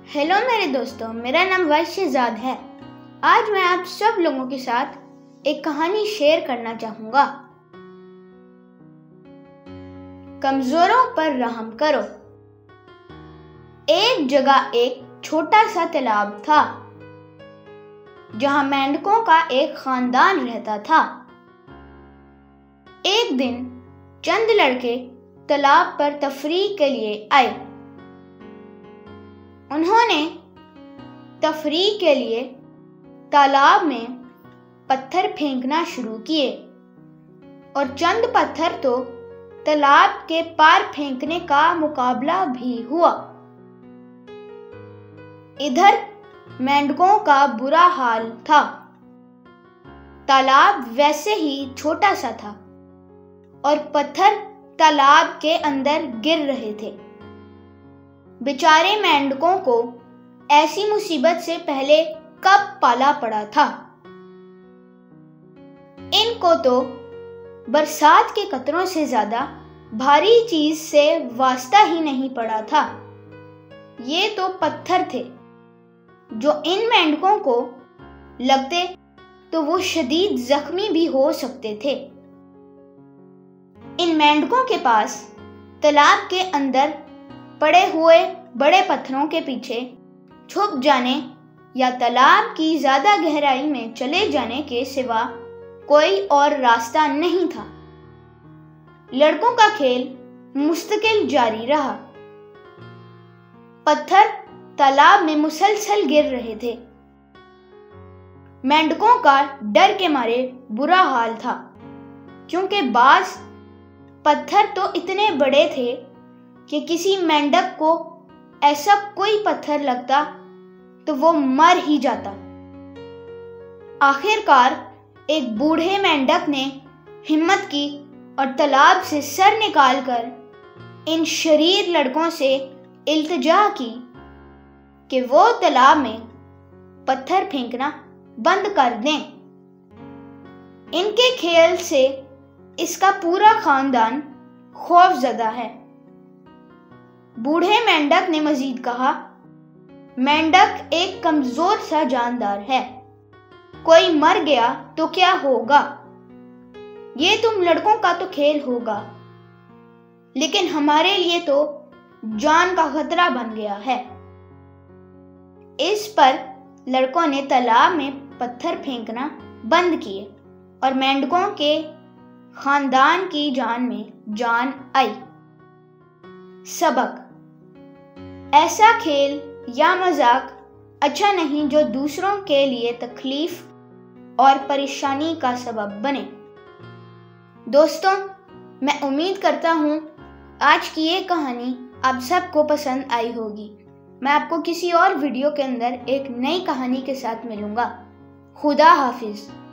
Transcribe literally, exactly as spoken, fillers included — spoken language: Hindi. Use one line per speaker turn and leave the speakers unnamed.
हेलो मेरे दोस्तों, मेरा नाम वैश्यजाद है। आज मैं आप सब लोगों के साथ एक कहानी शेयर करना चाहूंगा। कमजोरों पर रहम करो। एक जगह एक छोटा सा तालाब था जहां मेंढकों का एक खानदान रहता था। एक दिन चंद लड़के तालाब पर तफरीह के लिए आए। उन्होंने तफरीह के लिए तालाब में पत्थर फेंकना शुरू किए और चंद पत्थर तो तालाब के पार फेंकने का मुकाबला भी हुआ। इधर मेंढकों का बुरा हाल था। तालाब वैसे ही छोटा सा था और पत्थर तालाब के अंदर गिर रहे थे। बेचारे मेंढकों को ऐसी मुसीबत से पहले कब पाला पड़ा था। इनको तो बरसात के कतरों से ज्यादा भारी चीज से वास्ता ही नहीं पड़ा था। ये तो पत्थर थे जो इन मेंढकों को लगते तो वो शदीद जख्मी भी हो सकते थे। इन मेंढकों के पास तालाब के अंदर पड़े हुए बड़े पत्थरों के पीछे छुप जाने या तालाब की ज्यादा गहराई में चले जाने के सिवा कोई और रास्ता नहीं था। लड़कों का खेल मुस्तकिल जारी रहा। पत्थर तालाब में मुसलसल गिर रहे थे। मेंढकों का डर के मारे बुरा हाल था, क्योंकि बाज पत्थर तो इतने बड़े थे कि किसी मेंढक को ऐसा कोई पत्थर लगता तो वो मर ही जाता। आखिरकार एक बूढ़े मेंढक ने हिम्मत की और तालाब से सर निकालकर इन शरीर लड़कों से इल्तिजा की कि वो तालाब में पत्थर फेंकना बंद कर दें। इनके खेल से इसका पूरा खानदान खौफजदा है। बूढ़े मेंढक ने मजीद कहा, मेंढक एक कमजोर सा जानदार है, कोई मर गया तो क्या होगा। ये तुम लड़कों का तो खेल होगा, लेकिन हमारे लिए तो जान का खतरा बन गया है। इस पर लड़कों ने तालाब में पत्थर फेंकना बंद किए और मेंढकों के खानदान की जान में जान आई। सबक: ऐसा खेल या मजाक अच्छा नहीं जो दूसरों के लिए तकलीफ और परेशानी का सबब बने। दोस्तों, मैं उम्मीद करता हूँ आज की ये कहानी आप सबको पसंद आई होगी। मैं आपको किसी और वीडियो के अंदर एक नई कहानी के साथ मिलूंगा। खुदा हाफिज।